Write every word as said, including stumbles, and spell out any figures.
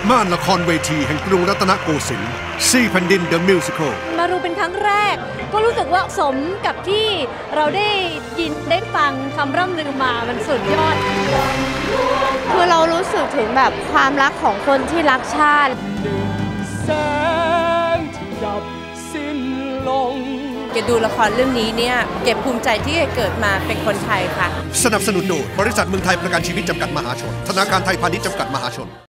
ม่านละครเวทีแห่งกรุงรัตนโกสินทร์สี่แผ่นดิน The Musical มาดูเป็นครั้งแรกก็รู้สึกว่าสมกับที่เราได้ยินได้ฟังคำร่ำลือมามันสุดยอดคือเรารู้สึกถึงแบบความรักของคนที่รักชาติแสงที่ดับสิ้นลงแกดูละครเรื่องนี้เนี่ยเก็บภูมิใจที่เกิดมาเป็นคนไทยค่ะสนับสนุนโดยบริษัทเมืองไทยประกันชีวิตจำกัดมหาชนธนาคารไทยพาณิชย์จำกัดมหาชน